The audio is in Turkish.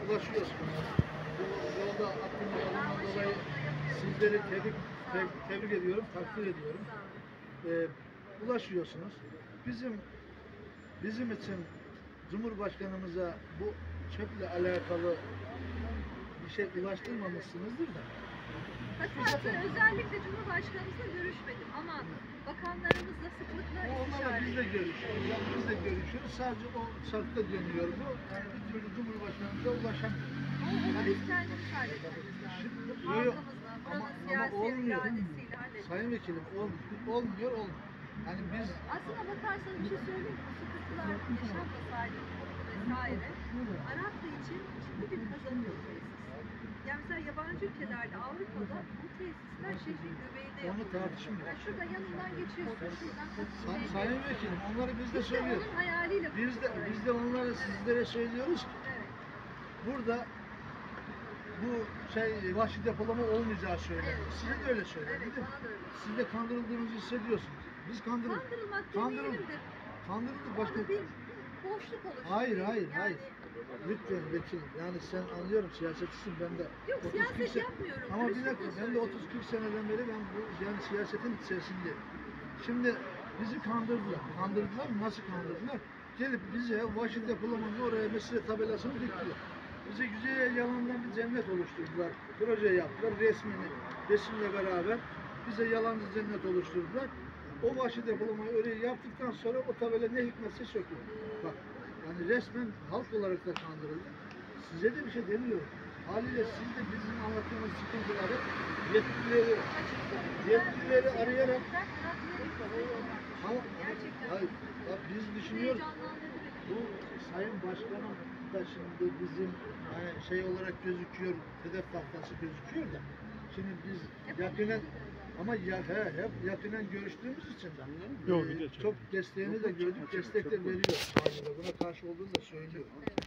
ulaşıyorsunuz. Bu yolda atılmalarından dolayı sizleri tebrik ediyorum, takdir ediyorum. Ulaşıyorsunuz. Bizim için Cumhurbaşkanımıza bu çöple alakalı bir şey ulaştırmamışsınızdır da. Hatta özellikle Cumhurbaşkanımızla görüşmedim ama bakanlarımızla sıklıkla Onlarla biz de görüşüyoruz. Yani biz de görüşüyoruz. Sadece o çarkta dönüyor bu. Yani bir türlü Cumhurbaşkanımıza ulaşamıyor. onu biz kendimiz halletmemiz lazım. Halkımızla, buranın siyasi iradesiyle halletmemiz. Sayın Vekilim olmuyor. Yani biz Aslına bakarsanız bir şey söyleyeyim mi? Bu sıkıntılar, yaşam tasarrufu vesaire Araplı için ciddi bir kazanım tesis. Yani mesela yabancı ülkelerde, Avrupa'da bu tesisler şehrin göbeğinde onu yapılıyor. tartışmıyoruz. Yani şurada yanından geçiyorsun, şuradan kapısına Sayın Vekilim onları biz de söylüyoruz. onun hayaliyle Biz de onları sizlere söylüyoruz ki Evet. burada bu vahşi depolama olmayacağı söyleniyor. Evet. Size de öyle söyleniyor Evet, değil mi? bana da öyle. Siz de kandırıldığınızı hissediyorsunuz. Biz Kandırılmak demeyelim de Kandırıldık başka. orada bir boşluk oluştu. Hayır. Yani, Lütfen vekilim. Yani sen anlıyorum siyasetçisin ben de. Yok 30-40 siyaset sene- yapmıyorum. Ama bir karışık dakika ben de 30-40 seneden beri ben bu yani siyasetin içerisindeyim. Şimdi bizi kandırdılar. Kandırdılar mı? Nasıl kandırdılar? Gelip bize vahşi depolamanın oraya mesire tabelasını diktiler. Bize güzel yalandan bir cennet oluşturdular. Proje yaptılar. Resimle beraber bize yalancı cennet oluşturdular. O vahşi depolamayı oraya yaptıktan sonra o tabela ne hikmetse söküldü. Bak yani resmen halk olarak da kandırıldı. Size de bir şey demiyorum. Haliyle siz de bizim anlattığımız sıkıntıları yetkilileri arayarak hayır, bak biz düşünüyoruz. Bu Sayın Başkanım da şimdi bizim hani olarak gözüküyor, hedef tahtası gözüküyor da. Şimdi biz yakinen ama hep yakinen görüştüğümüz için çok desteğini de gördük, destek de veriyor. Buna karşı olduğunu da söylüyor.